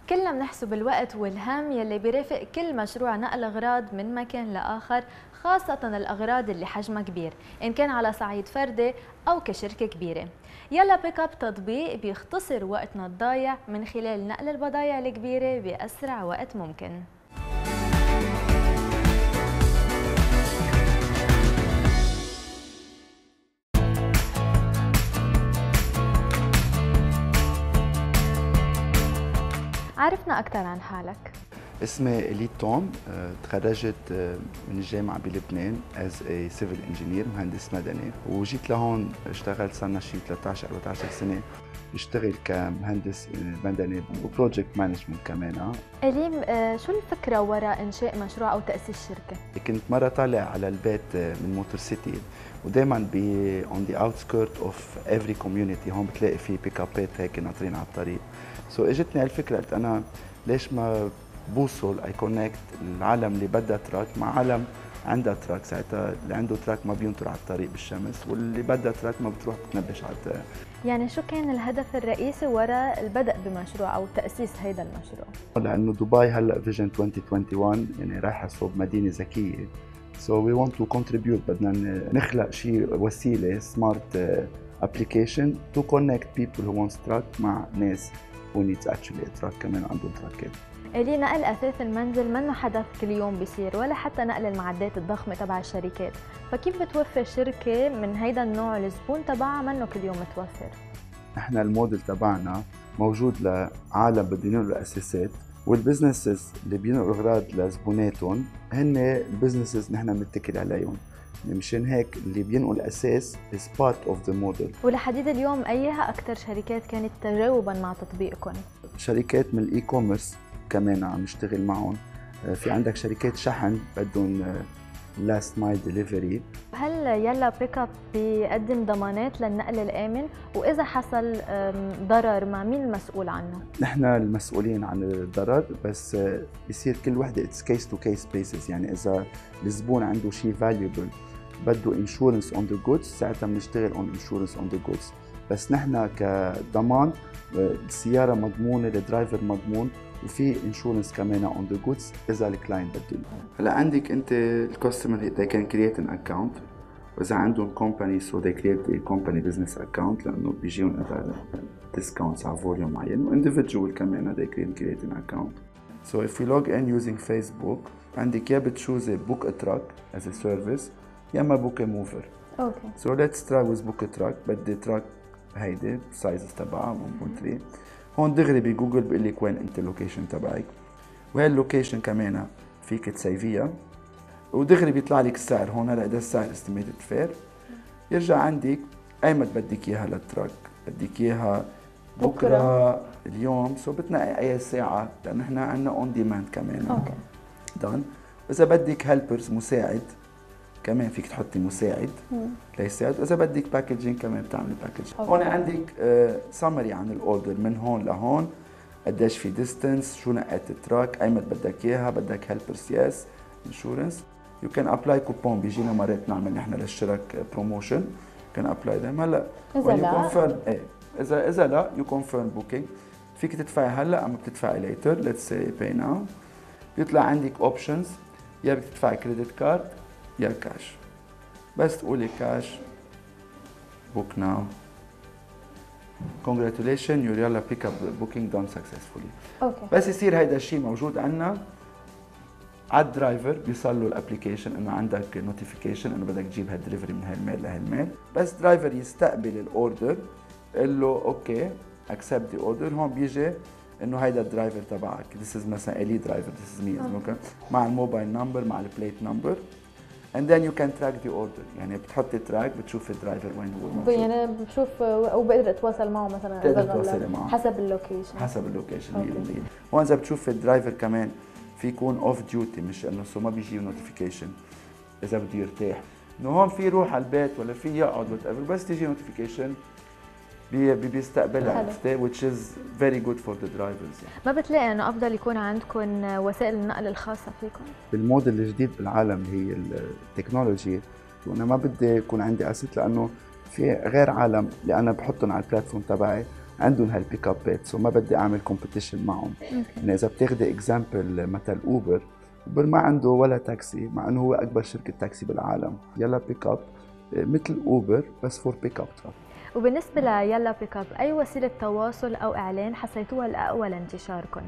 كلنا بنحسب الوقت والهم يلي بيرافق كل مشروع نقل أغراض من مكان لآخر، خاصة الأغراض اللي حجمها كبير إن كان على صعيد فردي أو كشركة كبيرة. يلا بيك اب تطبيق بيختصر وقتنا الضايع من خلال نقل البضائع الكبيرة بأسرع وقت ممكن. عرفنا أكثر عن حالك. اسمي إليت توم، تخرجت من الجامعة بلبنان as a civil engineer، مهندس مدني، وجيت لهون اشتغلت صرنا شي 13-14 سنة بشتغل كمهندس مدني وبروجكت مانجمنت كمان. إليم، شو الفكرة وراء إنشاء مشروع أو تأسيس شركة؟ كنت مرة طالع على البيت من موتور سيتي، ودائما on the outskirt of every community هون بتلاقي في بيك ابات هيك ناطرين على الطريق. اجتني هالفكرة، قلت أنا ليش ما بوصل اي كونكت العالم اللي بدها تراك مع عالم عندها تراك. ساعتها اللي عنده تراك ما بينطر على الطريق بالشمس، واللي بدها تراك ما بتروح بتنبش على الطريق. يعني شو كان الهدف الرئيسي وراء البدء بمشروع أو تأسيس هيدا المشروع؟ لأنه دبي هلا فيجن 2021 يعني رايحة صوب مدينة ذكية. So we want to contribute، بدنا نخلق شيء وسيلة سمارت application to connect people who want truck مع ناس who needs actually a truck كمان عندهم تراكات. إلي، نقل أثاث المنزل منه حدث كل يوم بيصير، ولا حتى نقل المعدات الضخمة تبع الشركات، فكيف بتوفر شركة من هيدا النوع الزبون تبعها منه كل يوم متوفر؟ احنا الموديل تبعنا موجود لعالم بده ينقلوا اساسات، والبزنسز اللي بينقلوا اغراض لزبوناتهم هن البزنسز نحن بنتكل عليهم. مشان هيك اللي بينقل اساس is part of the model. ولحديد اليوم أيها أكثر شركات كانت تجاوبا مع تطبيقكم؟ شركات من الاي كوميرس كمان عم نشتغل معهم. في عندك شركات شحن بدهم لاست مايل ديليفري. هل يلا بيك اب بيقدم ضمانات للنقل الآمن؟ وإذا حصل ضرر مع مين المسؤول عنه؟ نحن المسؤولين عن الضرر، بس بيصير كل وحده اتس كيس تو كيس بيسز. يعني إذا الزبون عنده شيء فاليبل بده انشورنس اون ذا جودز، ساعتها بنشتغل اون انشورنس اون ذا جودز. بس نحن كضمان السياره مضمونه، الدرايفر مضمون، وفي انشورنس كمان اون ذا جودز اذا الكلاينت بده. هلا عندك انت الكاستمر they can create an account، واذا عندهم كومباني so they create a company business account لانه بيجيهم discounts على فوليوم معين، وانديفيدوال كمان they can create an account. So if we log in using Facebook، عندك يا بتشوزي book a truck as a service يا اما book a mover. Okay. So let's try with book a truck. بدي تراك هيدي السايزز تبعها 1.3. هون دغري بجوجل بيقول لك وين انت اللوكيشن تبعك، وهي اللوكيشن كمان فيك تسيفيها، ودغري بيطلع لك السعر. هون هلا ده السعر استيميتد فير. يرجع عندك ايمت بدك اياها للتراك، بدك اياها بكره اليوم، سو بتنقي اي ساعه لانه احنا عندنا اون ديماند كمان. اوكي دون. واذا بدك هيلبرز مساعد كمان فيك تحطي مساعد ليساعد، واذا بدك باكجينج كمان بتعملي باكجينج. هون عندك سمري عن الاوردر من هون لهون، قديش في ديستنس، شو نقيت التراك، ايمت بدك اياها، بدك هيلبرز يس، انشورنس. يو كان ابلاي كوبون، بيجينا مرات نعمل نحن للشرك بروموشن، كان ابلاي ذم. هلا اذا لا اذا لا يو كونفيرم بوكينج، فيك تدفعي هلا اما بتدفعي ليتر، ليتس سي باي ناو. بيطلع عندك اوبشنز، يا بدك تدفعي كريدت كارد يا كاش. بس تقولي كاش بوك ناو، congratulations your يلا بيك اب بوكينج دون سكسسفولي. اوكي. بس يصير هيدا الشيء موجود عندنا على الدرايفر، بيصل له الابلكيشن انه عندك نوتيفيكيشن انه بدك تجيب هالدليفري من هالميل لهالميل. بس درايفر يستقبل الاوردر، قل له اوكي اكسبت ذا اوردر. هون بيجي انه هيدا الدرايفر تبعك، ذيس از مثلا الي درايفر، ذيس از مي، مع الموبايل نمبر مع البليت نمبر. and then you can track the order. يعني بتحطي تراك بتشوف الدرايفر وين هو موجود. يعني بشوف وبقدر اتواصل معه مثلا اذا تتواصلي معه حسب اللوكيشن. حسب اللوكيشن 100%. هون اذا بتشوف الدرايفر كمان في يكون اوف ديوتي، مش انه سو ما بيجي نوتيفيكيشن اذا بده يرتاح، انه هون في يروح على البيت ولا في يقعد وات ايفر، بس تيجي نوتيفيكيشن بيستقبلها which is very good for the drivers. يعني ما بتلاقي انه افضل يكون عندكم وسائل النقل الخاصه فيكم؟ بالموديل الجديد بالعالم هي التكنولوجي، وانا ما بدي يكون عندي اسيت، لانه في غير عالم اللي انا بحطهم على البلاتفورم تبعي عندهم هالبيك ابات، سو ما بدي اعمل كومبيتيشن معهم. يعني اذا بتاخذي اكزامبل مثل اوبر ما عنده ولا تاكسي مع انه هو اكبر شركه تاكسي بالعالم. يلا بيك اب مثل اوبر بس فور بيك اب تراك. وبالنسبه ليلا بيك اب، اي وسيله تواصل او اعلان حسيتوها الاقوى لانتشاركم؟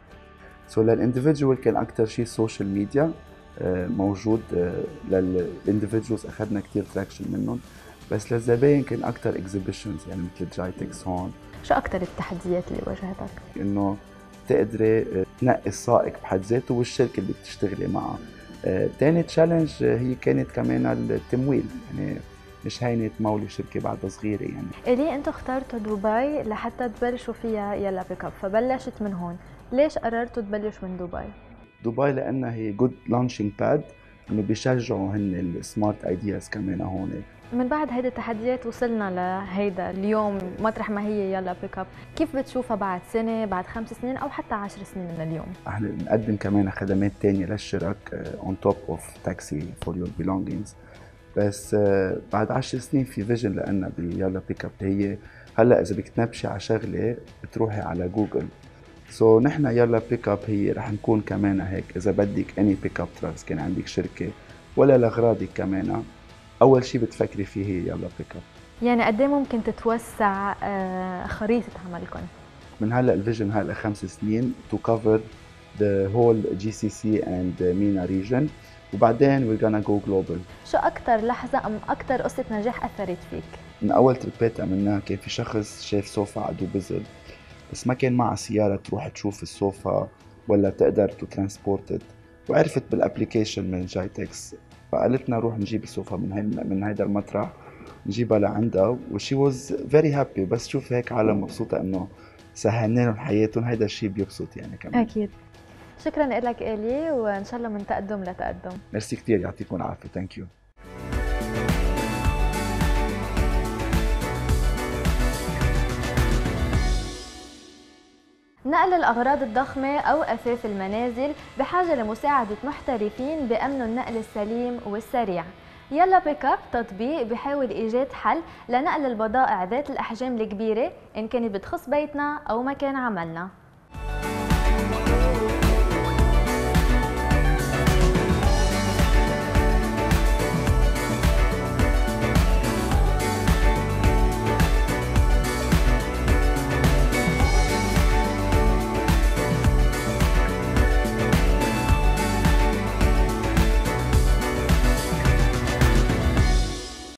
سو للانديفيدوال كان اكثر شيء السوشيال ميديا موجود. للانديفيدوالز اخذنا كثير تراكشن منهم، بس للزباين كان اكثر اكزيبيشنز يعني مثل جايتكس هون. شو اكثر التحديات اللي واجهتك؟ انه تقدري تنقي السائق بحد ذاته والشركه اللي بتشتغلي معها. ثاني تشالنج هي كانت كمان التمويل، يعني مش هينه تمولي شركه بعدها صغيره يعني. إلي انتم اخترتوا دبي لحتى تبلشوا فيها يلا بيك اب، فبلشت من هون، ليش قررتوا تبلشوا من دبي؟ دبي لانها هي جود لانشينج باد، انه بيشجعوا هن السمارت ايدياز كمان هون. من بعد هيدي التحديات وصلنا لهيدا اليوم مطرح ما هي يلا بيك اب، كيف بتشوفها بعد سنة، بعد 5 سنين أو حتى 10 سنين من اليوم؟ احنا بنقدم كمان خدمات تانية للشرك on top of taxi for your belongings. بس بعد 10 سنين في فيجن لنا بيلا بيك اب. هي هلا اذا بدك تنبشي على شغله بتروحي على جوجل. سو نحن يلا بيك اب هي رح نكون كمان هيك، اذا بدك اني بيك اب تراكس كان عندك شركه ولا لاغراضك كمان، اول شيء بتفكري فيه هي يلا بيك اب. يعني قد ايه ممكن تتوسع خريطة عملكم؟ من هلا الفيجن هلا 5 سنين to cover the whole GCC and MENA region، وبعدين we're gonna go global. شو أكثر لحظة أم أكثر قصة نجاح أثرت فيك؟ من أول تربات عملناها كان في شخص شاف صوفا عدو بزل، بس ما كان معها سيارة تروح تشوف الصوفا ولا تقدر تو ترانسبورتد، وعرفت بالابليكيشن من جايتكس، فقالت لنا روح نجيب الصوفا من هيدا المطرح نجيبها لعندها، وشي واز فيري هابي. بس شوف هيك عالم مبسوطة انه سهلنا لهم حياتهم، هيدا الشيء بيبسط يعني كمان. أكيد. شكرا لك إلي، وإن شاء الله من تقدم لتقدم. ميرسي كثير، يعطيكم العافية. ثانك يو. نقل الأغراض الضخمة أو أثاث المنازل بحاجة لمساعدة محترفين بأمن النقل السليم والسريع. يلا بيك اب تطبيق بحاول إيجاد حل لنقل البضائع ذات الأحجام الكبيرة إن كانت بتخص بيتنا أو مكان عملنا.